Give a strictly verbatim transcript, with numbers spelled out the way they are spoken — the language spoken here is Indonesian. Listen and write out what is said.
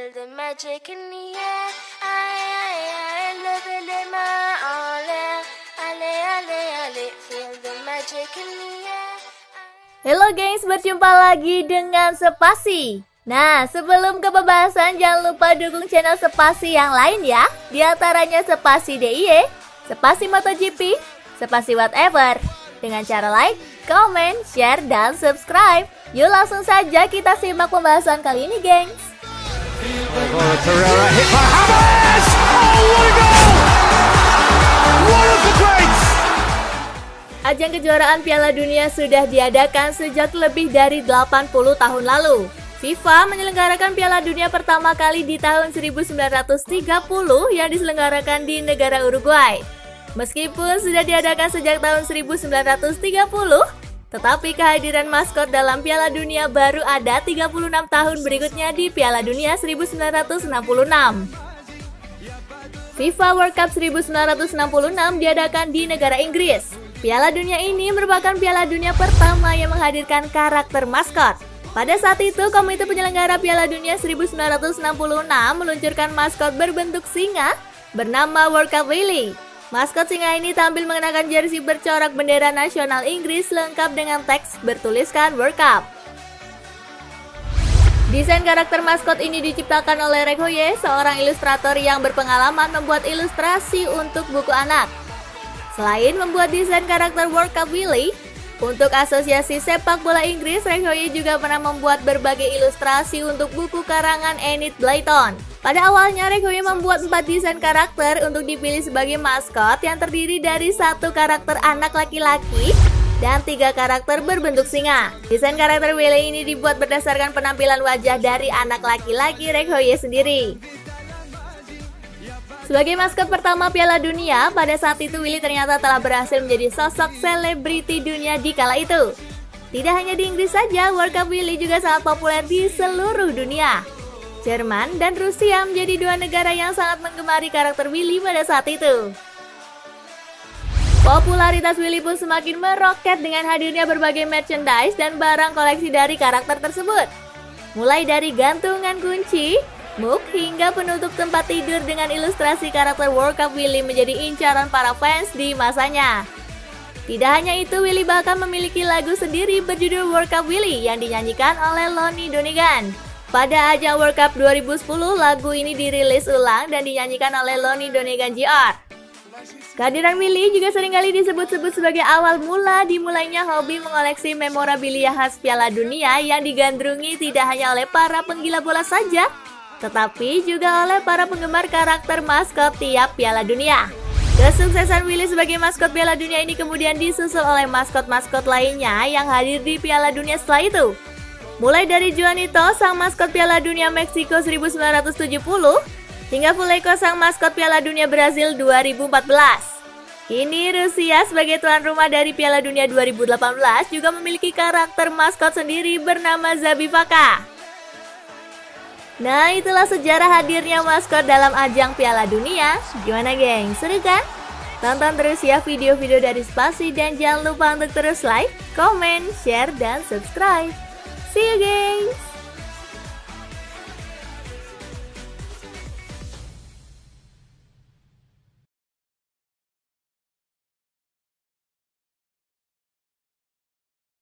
feel the magic in the air. I, I, I love it in my ole. Ale, ale, ale, feel the magic in the air. Halo gengs, berjumpa lagi dengan Spasi. Nah, sebelum ke pembahasan, jangan lupa dukung channel Spasi yang lain ya. Di antaranya Spasi D I Y, Spasi MotoGP, Spasi whatever. Dengan cara like, comment, share, dan subscribe. Yuk langsung saja kita simak pembahasan kali ini gengs. Ajang kejuaraan Piala Dunia sudah diadakan sejak lebih dari delapan puluh tahun lalu. FIFA menyelenggarakan Piala Dunia pertama kali di tahun seribu sembilan ratus tiga puluh yang diselenggarakan di negara Uruguay. Meskipun sudah diadakan sejak tahun seribu sembilan ratus tiga puluh, tetapi kehadiran maskot dalam Piala Dunia baru ada tiga puluh enam tahun berikutnya di Piala Dunia seribu sembilan ratus enam puluh enam. FIFA World Cup seribu sembilan ratus enam puluh enam diadakan di negara Inggris. Piala Dunia ini merupakan Piala Dunia pertama yang menghadirkan karakter maskot. Pada saat itu, komite penyelenggara Piala Dunia seribu sembilan ratus enam puluh enam meluncurkan maskot berbentuk singa bernama World Cup Willy. Maskot singa ini tampil mengenakan jersey bercorak bendera nasional Inggris lengkap dengan teks bertuliskan World Cup. Desain karakter maskot ini diciptakan oleh Rek Hoye, seorang ilustrator yang berpengalaman membuat ilustrasi untuk buku anak. Selain membuat desain karakter World Cup Willy, untuk Asosiasi Sepak Bola Inggris, Rek Hoye juga pernah membuat berbagai ilustrasi untuk buku karangan Enid Blyton. Pada awalnya, Rek Hoye membuat empat desain karakter untuk dipilih sebagai maskot yang terdiri dari satu karakter anak laki-laki dan tiga karakter berbentuk singa. Desain karakter Willy ini dibuat berdasarkan penampilan wajah dari anak laki-laki Rek Hoye sendiri. Sebagai maskot pertama Piala Dunia, pada saat itu Willy ternyata telah berhasil menjadi sosok selebriti dunia di kala itu. Tidak hanya di Inggris saja, World Cup Willy juga sangat populer di seluruh dunia. Jerman dan Rusia menjadi dua negara yang sangat menggemari karakter Willy pada saat itu. Popularitas Willy pun semakin meroket dengan hadirnya berbagai merchandise dan barang koleksi dari karakter tersebut. Mulai dari gantungan kunci, mug, hingga penutup tempat tidur dengan ilustrasi karakter World Cup Willy menjadi incaran para fans di masanya. Tidak hanya itu, Willy bahkan memiliki lagu sendiri berjudul World Cup Willy yang dinyanyikan oleh Lonnie Donegan. Pada ajang World Cup dua ribu sepuluh, lagu ini dirilis ulang dan dinyanyikan oleh Lonnie Donegan Junior Kehadiran Willy juga seringkali disebut-sebut sebagai awal mula dimulainya hobi mengoleksi memorabilia khas Piala Dunia yang digandrungi tidak hanya oleh para penggila bola saja, tetapi juga oleh para penggemar karakter maskot tiap Piala Dunia. Kesuksesan Willy sebagai maskot Piala Dunia ini kemudian disusul oleh maskot-maskot lainnya yang hadir di Piala Dunia setelah itu. Mulai dari Juanito, sang maskot Piala Dunia Meksiko seribu sembilan ratus tujuh puluh, hingga Fuleco, sang maskot Piala Dunia Brasil dua ribu empat belas. Kini Rusia sebagai tuan rumah dari Piala Dunia dua ribu delapan belas juga memiliki karakter maskot sendiri bernama Zabivaka. Nah, itulah sejarah hadirnya maskot dalam ajang Piala Dunia. Gimana geng, seru kan? Tonton terus ya video-video dari Spasi dan jangan lupa untuk terus like, comment, share, dan subscribe. See you gengs!